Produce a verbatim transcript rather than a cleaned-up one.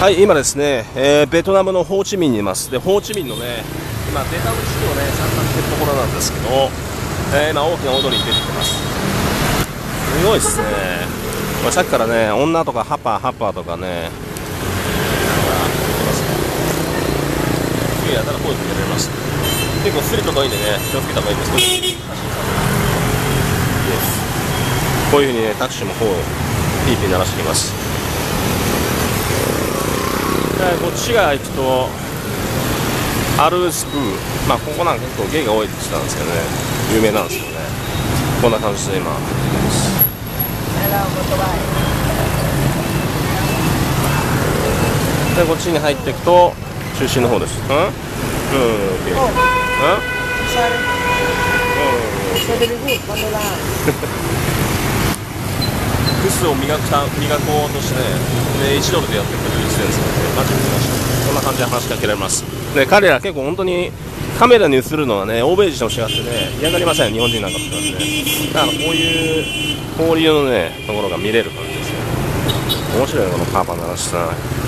はい、今ですね、えー、ベトナムのホーチミンにいます。で、ホーチミンのね、今、出た地区をね、参加しているところなんですけど、えー、今、大きな大通りに出てきてます。すごいですね。これさっきからね、女とかハッパー、ハッパーとかね、なんか、言ってますね。次やたら声かけられます。結構スリとかいいんでね、気をつけた方がいいんですけど、こういうふうにね、タクシーもこう、ピーピー鳴らしてきます。こっちが行くとアルースプー、まあここなんか結構ゲイが多いって言ってたんですけどね、有名なんですけどね、こんな感じで今でこっちに入っていくと中心の方です。うんうん、うん、クスを磨くた磨こうとしてね、でいちドルでやってくれる人ですので、マジで難しい。こんな感じで話しかけられます。で、彼ら結構本当にカメラに映るのはね、欧米人と違ってね、嫌がりません、日本人なんかと比べてね。だからこういう交流のね、ところが見れる感じですよ。面白いよ、このパーパー鳴らしてさ。